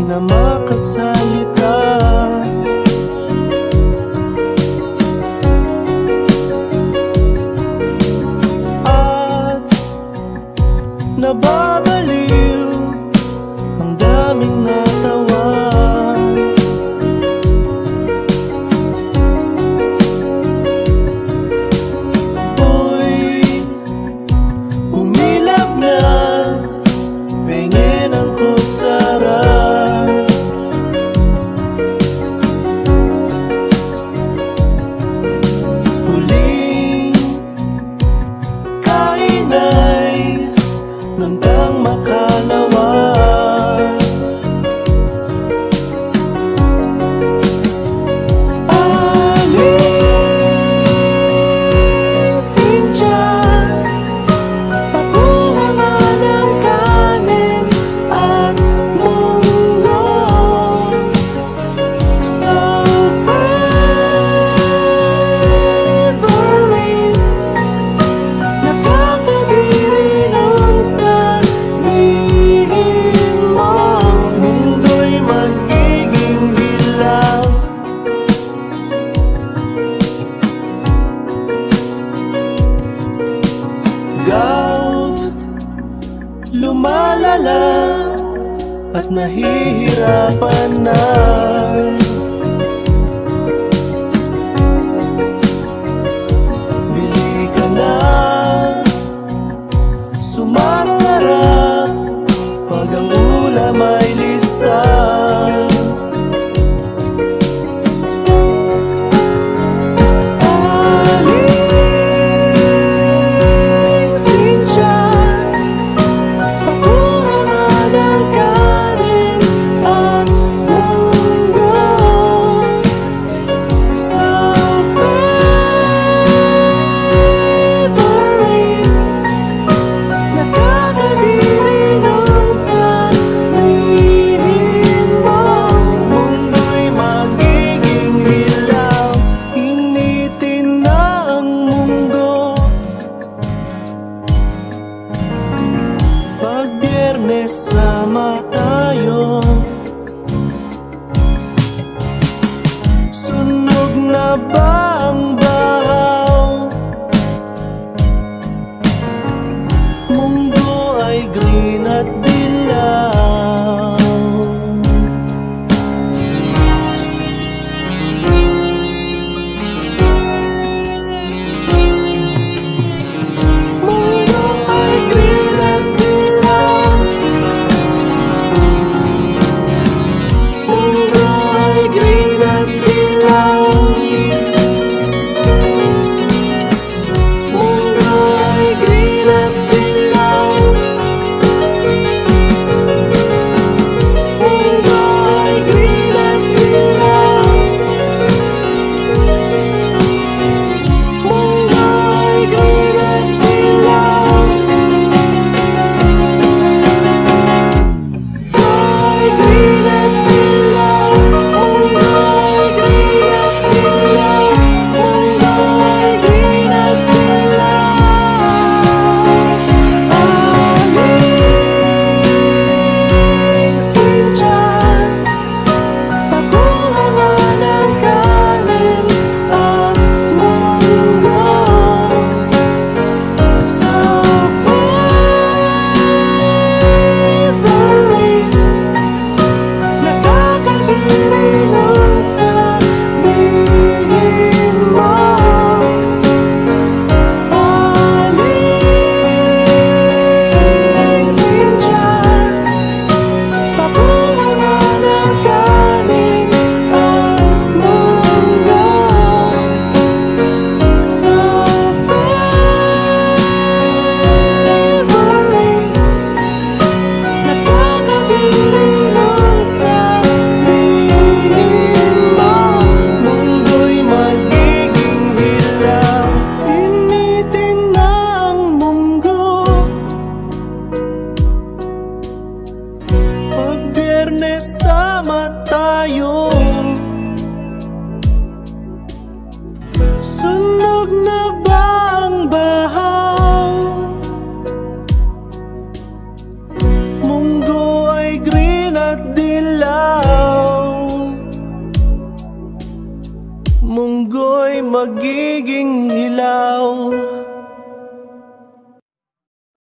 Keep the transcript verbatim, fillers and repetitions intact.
na makasalita. At nababaliw ang daming natawa. Nandang makalawa. Alisin dyan, pakuha nga ng kanin at munggo sa favorite. Nakakadiri nung sabihin mong mundo'y magiging hilaw. Gout, lumalala at nahihirapan na. Bili ka na, sumasarap pag ang ulam ay lista. Alisin dyan, pakuha nga ng kanin at munggo sa favorite. Nakakadiri nung sabihin mong mundo'y magiging hilaw. Initin na ang mundo pag Biyernes sama tayo. Sunog na ba ang bahaw? Mundo ay green at dilaw. Mundo ay green at dilaw. magiging hilang.